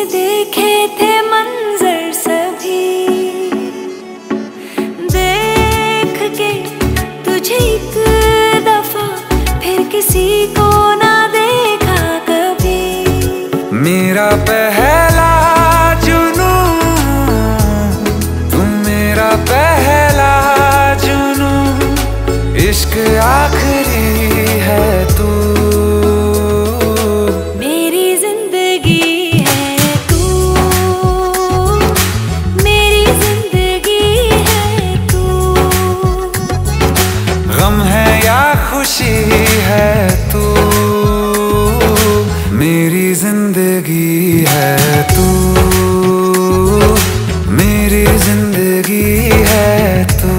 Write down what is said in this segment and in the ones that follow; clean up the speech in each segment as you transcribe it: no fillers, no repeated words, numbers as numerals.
देखे थे मंजर सभी, देख के तुझे एक दफा फिर किसी को ना देखा कभी। मेरा पहला जुनू तुम, मेरा पहला जुनू, इश्क आखिरी है तू। गम है या खुशी है तू, मेरी जिंदगी है तू, मेरी जिंदगी है तू।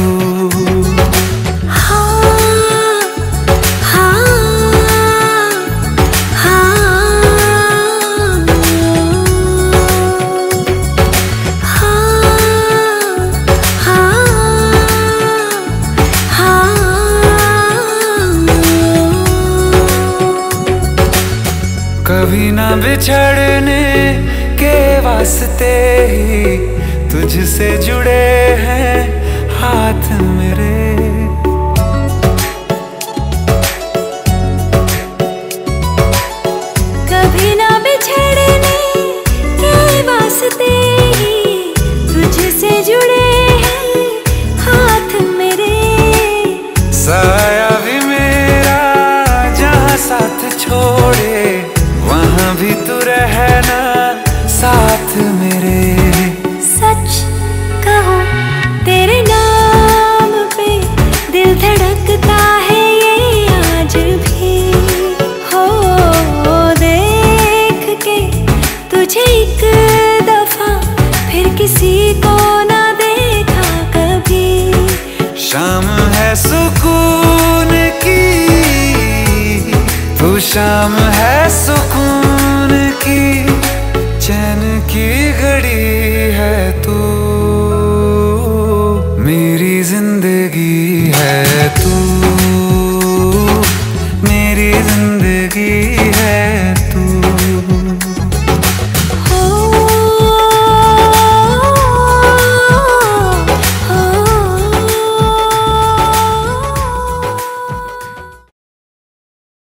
कभी ना बिछड़ने के वास्ते ही तुझसे जुड़े हैं हाथ मेरे। कभी ना बिछड़ने के वास्ते ही तुझसे जुड़े हैं हाथ मेरे। साया भी मेरा जहाँ साथ छोड़े, वहाँ भी तू रहना साथ मेरे। सच कहो तेरे नाम पे दिल धड़कता है ये आज भी। हो देख के तुझे एक दफा फिर किसी को ना देखा कभी। शाम है सुकून की, तू शाम है सुकून की, चैन की घड़ी है तू।